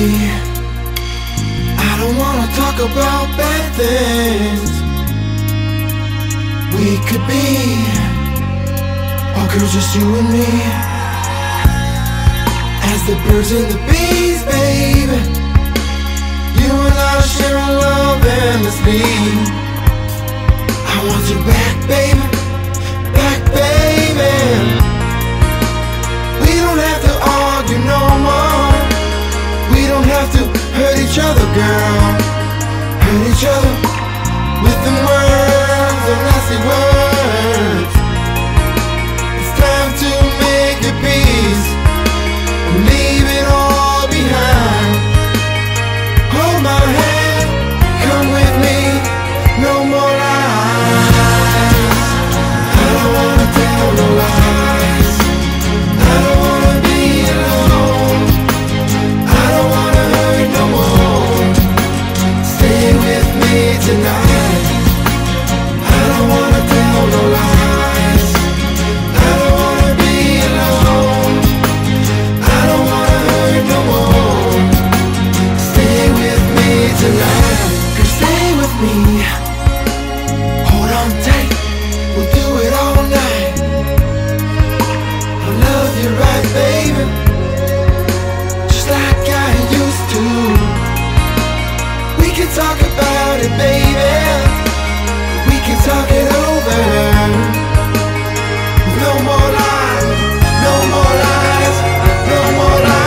I don't wanna talk about bad things we could be. Oh girl, just you and me. As the birds and the bees, baby, you and I sharing love endlessly. I want you back, baby, back, baby. We don't have to argue no more. We don't have to hurt each other, girl. Hurt each other with them words, the nasty words. It's time to make a peace and leave it all behind. Hold my hand, come with me, no more lies. I don't wanna tell no lies. I don't wanna be alone. I don't wanna hurt no more. Stay with me tonight. I don't wanna tell no lies. I don't wanna be alone. I don't wanna hurt no more. Stay with me tonight. Girl, stay with me. Hold on tight. We'll do it all night. I love you right, baby, just like I used to. We can talk about it, baby. We can talk it over. No more lies, no more lies, no more lies.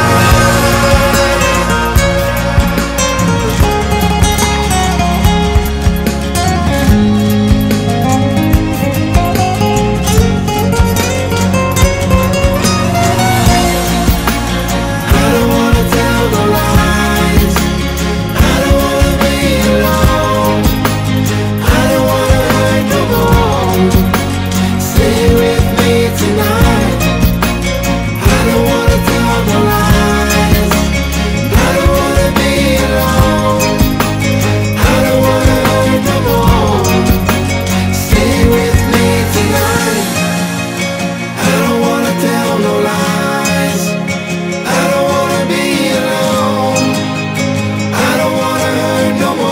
I don't wanna tell no lies. I don't wanna be alone. I don't wanna hurt no more. Stay with me tonight. I don't wanna tell no lies. I don't wanna be alone. I don't wanna hurt no more. Stay with me tonight. I don't wanna tell no lies. I don't wanna be alone. I don't wanna hurt no more.